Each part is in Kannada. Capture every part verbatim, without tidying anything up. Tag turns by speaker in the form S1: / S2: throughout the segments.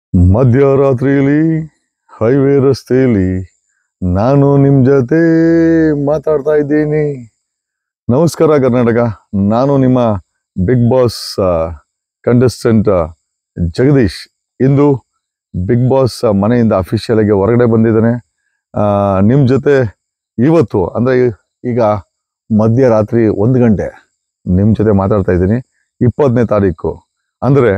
S1: ಮಧ್ಯರಾತ್ರಿಯಲ್ಲಿ ಹೈವೇ ರಸ್ತೆಯಲ್ಲಿ ನಾನು ನಿಮ್ಮ ಜೊತೆ ಮಾತಾಡ್ತಾ ಇದ್ದೀನಿ. ನಮಸ್ಕಾರ ಕರ್ನಾಟಕ. ನಾನು ನಿಮ್ಮ ಬಿಗ್ ಬಾಸ್ ಕಂಟೆಸ್ಟೆಂಟ್ ಜಗದೀಶ್. ಇಂದು ಬಿಗ್ ಬಾಸ್ ಮನೆಯಿಂದ ಅಫಿಷಿಯಲ್ ಆಗಿ ಹೊರಗಡೆ ಬಂದಿದ್ದಾನೆ. ನಿಮ್ಮ ಜೊತೆ ಇವತ್ತು ಅಂದರೆ ಈಗ ಮಧ್ಯರಾತ್ರಿ ಒಂದು ಗಂಟೆ ನಿಮ್ಮ ಜೊತೆ ಮಾತಾಡ್ತಾ ಇದ್ದೀನಿ. ಇಪ್ಪತ್ತನೇ ತಾರೀಕು ಅಂದರೆ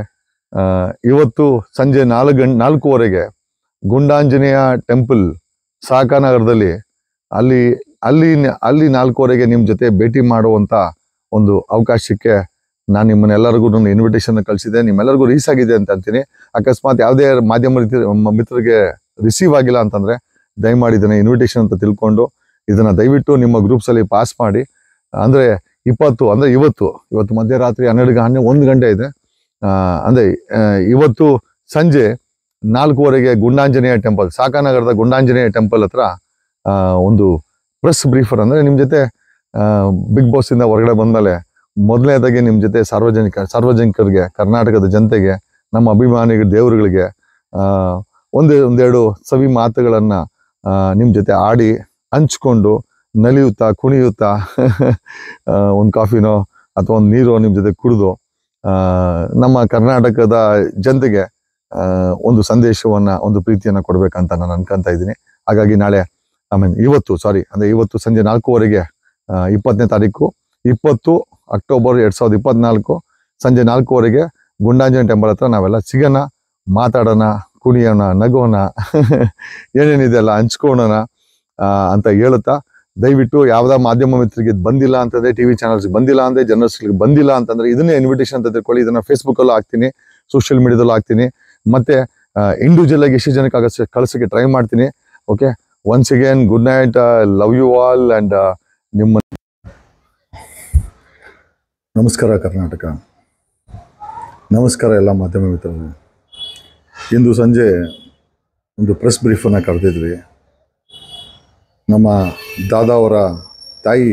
S1: ಇವತ್ತು ಸಂಜೆ ನಾಲ್ಕು ಗಂಟೆ ನಾಲ್ಕೂವರೆಗೆ ಗುಂಡಾಂಜನೇಯ ಟೆಂಪಲ್ ಸಾಕಾನಗರದಲ್ಲಿ ಅಲ್ಲಿ ಅಲ್ಲಿ ಅಲ್ಲಿ ನಾಲ್ಕೂವರೆಗೆ ನಿಮ್ಮ ಜೊತೆ ಭೇಟಿ ಮಾಡುವಂಥ ಒಂದು ಅವಕಾಶಕ್ಕೆ ನಾನು ನಿಮ್ಮನ್ನೆಲ್ಲರಿಗೂ ನನ್ನ ಇನ್ವಿಟೇಷನ್ ಕಳಿಸಿದೆ. ನಿಮ್ಮೆಲ್ಲರಿಗೂ ರೀಸ್ ಆಗಿದೆ ಅಂತ ಅಂತೀನಿ. ಅಕಸ್ಮಾತ್ ಯಾವುದೇ ಮಾಧ್ಯಮ ಮಿತ್ರರಿಗೆ ರಿಸೀವ್ ಆಗಿಲ್ಲ ಅಂತಂದರೆ ದಯಮಾಡಿ ಇದನ್ನು ಇನ್ವಿಟೇಷನ್ ಅಂತ ತಿಳ್ಕೊಂಡು ಇದನ್ನು ದಯವಿಟ್ಟು ನಿಮ್ಮ ಗ್ರೂಪ್ಸಲ್ಲಿ ಪಾಸ್ ಮಾಡಿ. ಅಂದರೆ ಇಪ್ಪತ್ತು ಅಂದರೆ ಇವತ್ತು ಇವತ್ತು ಮಧ್ಯರಾತ್ರಿ ಹನ್ನೆರಡು ಹನ್ನೆರಡು ಒಂದು ಗಂಟೆ ಇದೆ. ಅಂದರೆ ಇವತ್ತು ಸಂಜೆ ನಾಲ್ಕೂವರೆಗೆ ಗುಂಡಾಂಜನೇಯ ಟೆಂಪಲ್ ಸಾಕಾನಗರದ ಗುಂಡಾಂಜನೇಯ ಟೆಂಪಲ್ ಹತ್ರ ಒಂದು ಪ್ರೆಸ್ ಬ್ರೀಫರ್ ಅಂದರೆ ನಿಮ್ಮ ಜೊತೆ ಬಿಗ್ ಬಾಸಿಂದ ಹೊರಗಡೆ ಬಂದಮೇಲೆ ಮೊದಲನೇದಾಗಿ ನಿಮ್ಮ ಜೊತೆ ಸಾರ್ವಜನಿಕ ಸಾರ್ವಜನಿಕರಿಗೆ ಕರ್ನಾಟಕದ ಜನತೆಗೆ ನಮ್ಮ ಅಭಿಮಾನಿಗಳ ದೇವರುಗಳಿಗೆ ಒಂದೇ ಒಂದೆರಡು ಸವಿ ಮಾತುಗಳನ್ನು ನಿಮ್ಮ ಜೊತೆ ಆಡಿ ಹಂಚ್ಕೊಂಡು ನಲಿಯುತ್ತಾ ಕುಣಿಯುತ್ತಾ ಒಂದು ಕಾಫಿನೋ ಅಥವಾ ಒಂದು ನೀರೋ ನಿಮ್ಮ ಜೊತೆ ಕುಡಿದು ನಮ್ಮ ಕರ್ನಾಟಕದ ಜನತೆಗೆ ಒಂದು ಸಂದೇಶವನ್ನು ಒಂದು ಪ್ರೀತಿಯನ್ನು ಕೊಡಬೇಕಂತ ನಾನು ಅನ್ಕೊಂತ ಇದ್ದೀನಿ. ಹಾಗಾಗಿ ನಾಳೆ ಐ ಮೀನ್ ಇವತ್ತು ಸಾರಿ ಅಂದರೆ ಇವತ್ತು ಸಂಜೆ ನಾಲ್ಕೂವರೆಗೆ ಇಪ್ಪತ್ತನೇ ತಾರೀಕು ಇಪ್ಪತ್ತು ಅಕ್ಟೋಬರ್ ಎರಡು ಸಾವಿರದ ಇಪ್ಪತ್ನಾಲ್ಕು ಸಂಜೆ ನಾಲ್ಕೂವರೆಗೆ ಗುಂಡಾಂಜನೇಯ ಟೆಂಪಲ್ ಹತ್ರ ನಾವೆಲ್ಲ ಸಿಗೋಣ, ಮಾತಾಡೋಣ, ಕುಣಿಯೋಣ, ನಗೋಣ, ಏನೇನಿದೆ ಅಲ್ಲ ಹಂಚ್ಕೊಳ್ಳೋಣ ಅಂತ ಹೇಳುತ್ತಾ ದಯವಿಟ್ಟು ಯಾವುದಾ ಮಾಧ್ಯಮ ಮಿತ್ರರಿಗೆ ಬಂದಿಲ್ಲ ಅಂತಂದರೆ, ಟಿ ವಿ ಚಾನಲ್ಸ್ಗೆ ಬಂದಿಲ್ಲ ಅಂದರೆ, ಜರ್ನಲಿಸ್ಟ್ಗೆ ಬಂದಿಲ್ಲ ಅಂತಂದರೆ ಇದನ್ನೇ ಇನ್ವಿಟೇಷನ್ ಅಂತ ತಿಳ್ಕೊಳ್ಳಿ. ಇದನ್ನು ಫೇಸ್ಬುಕ್ಕಲ್ಲೂ ಹಾಕ್ತೀನಿ, ಸೋಷಿಯಲ್ ಮೀಡಿಯಾದಲ್ಲೂ ಹಾಕ್ತೀನಿ, ಮತ್ತು ಇಂಡಿವಿಜುವಲ್ ಆಗಿ ಎಷ್ಟು ಜನಕ್ಕೆ ಆಗೋ ಕಳ್ಸೋಕ್ಕೆ ಟ್ರೈ ಮಾಡ್ತೀನಿ. Okay, once again good night, love you all and ನಿಮ್ಮ ನಮಸ್ಕಾರ ಕರ್ನಾಟಕ. ನಮಸ್ಕಾರ ಎಲ್ಲ ಮಾಧ್ಯಮ ಮಿತ್ರರೇ. ಇಂದು ಸಂಜೆ ಒಂದು ಪ್ರೆಸ್ ಬ್ರೀಫನ್ನು ಕರೆದಿದ್ವಿ. ನಮ್ಮ ದಾದಾ ಅವರ ತಾಯಿ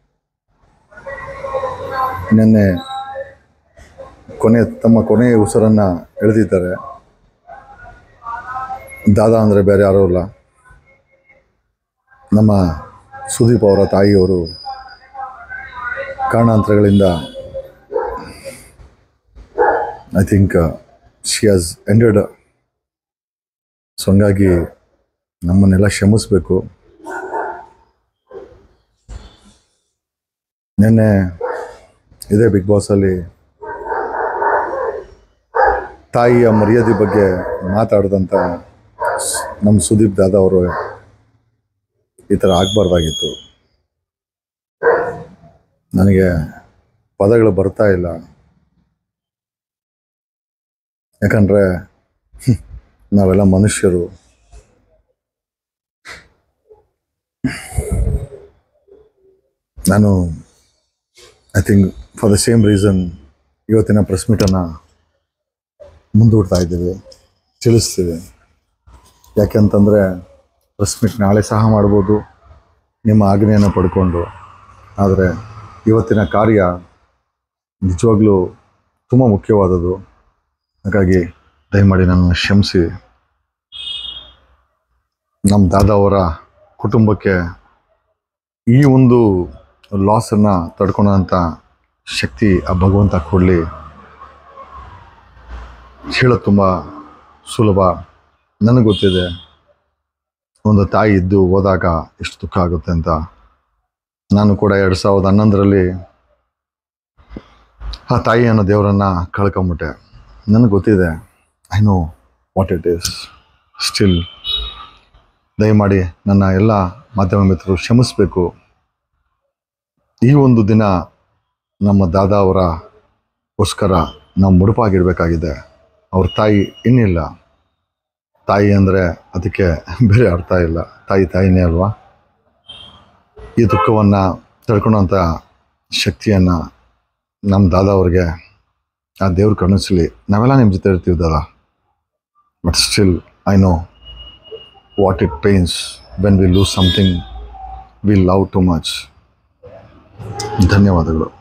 S1: ನಿನ್ನೆ ಕೊನೆ ತಮ್ಮ ಕೊನೆಯ ಉಸಿರನ್ನು ಎಳೆದಿದ್ದಾರೆ. ದಾದಾ ಅಂದರೆ ಬೇರೆ ಯಾರೂ ಇಲ್ಲ, ನಮ್ಮ ಸುದೀಪ್ ಅವರ ತಾಯಿಯವರು ಕಾರಣಾಂತರಗಳಿಂದ I think she has ended. So ಹಂಗಾಗಿ ನಮ್ಮನ್ನೆಲ್ಲ ಕ್ಷಮಿಸಬೇಕು. ನಿನ್ನೆ ಇದೇ ಬಿಗ್ ಬಾಸಲ್ಲಿ ತಾಯಿಯ ಮರ್ಯಾದೆ ಬಗ್ಗೆ ಮಾತಾಡಿದಂಥ ನಮ್ಮ ಸುದೀಪ್ ದಾದಾ ಅವರು ಈ ಥರ ಆಗಬಾರ್ದಾಗಿತ್ತು. ನನಗೆ ಪದಗಳು ಬರ್ತಾ ಇಲ್ಲ. ಯಾಕಂದರೆ ನಾವೆಲ್ಲ ಮನುಷ್ಯರು. ನಾನು I think for the same reason ಇವತ್ತಿನ ಪ್ರೆಸ್ ಮೀಟನ್ನು ಮುಂದೂಡ್ತಾ ಇದ್ದೀವಿ, ತಿಳಿಸ್ತೀವಿ. ಯಾಕೆಂತಂದರೆ ಪ್ರೆಸ್ ಮೀಟ್ ನಾಳೆ ಸಹ ಮಾಡ್ಬೋದು ನಿಮ್ಮ ಆಜ್ಞೆಯನ್ನು ಪಡ್ಕೊಂಡು. ಆದರೆ ಇವತ್ತಿನ ಕಾರ್ಯ ನಿಜವಾಗ್ಲೂ ತುಂಬ ಮುಖ್ಯವಾದದ್ದು. ಹಾಗಾಗಿ ದಯಮಾಡಿ ನನ್ನನ್ನು ಕ್ಷಮಿಸಿ. ನಮ್ಮ ದಾದಾ ಅವರ ಕುಟುಂಬಕ್ಕೆ ಈ ಒಂದು ಲಾಸನ್ನು ತಡ್ಕೊಳ್ಳೋಂಥ ಶಕ್ತಿ ಆ ಭಗವಂತ ಕೊಡಲಿ. ಹೇಳೋದು ತುಂಬ ಸುಲಭ. ನನಗೆ ಗೊತ್ತಿದೆ ಒಂದು ತಾಯಿ ಇದ್ದು ಹೋದಾಗ ಎಷ್ಟು ದುಃಖ ಆಗುತ್ತೆ ಅಂತ. ನಾನು ಕೂಡ ಎರಡು ಸಾವಿರದ ಹನ್ನೊಂದರಲ್ಲಿ ಆ ತಾಯಿ ಅನ್ನೋ ದೇವರನ್ನು ಕಳ್ಕೊಂಬಿಟ್ಟೆ. ನನಗೆ ಗೊತ್ತಿದೆ, I know what it is. Still ದಯಮಾಡಿ ನನ್ನ ಎಲ್ಲ ಮಾಧ್ಯಮ ಮಿತ್ರರು ಕ್ಷಮಿಸಬೇಕು. ಈ ಒಂದು ದಿನ ನಮ್ಮ ದಾದಾ ಅವರಗೋಸ್ಕರ ನಾವು ಮುಡುಪಾಗಿಡಬೇಕಾಗಿದೆ. ಅವ್ರ ತಾಯಿ ಇನ್ನಿಲ್ಲ. ತಾಯಿ ಅಂದರೆ ಅದಕ್ಕೆ ಬೇರೆ ಅರ್ಥ ಇಲ್ಲ, ತಾಯಿ ತಾಯಿನೇ ಅಲ್ವಾ. ಈ ದುಃಖವನ್ನು ತಡ್ಕೊಳ್ಳೋಂಥ ಶಕ್ತಿಯನ್ನು ನಮ್ಮ ದಾದಾ ಅವ್ರಿಗೆ ಆ ದೇವ್ರು ಕರುಣಿಸಲಿ. ನಾವೆಲ್ಲ ನಿಮ್ಮ ಜೊತೆ ಇರ್ತೀವಿ ದಾದಾ, but still I know what it pains when we lose something we love too much. ಧನ್ಯವಾದಗಳು.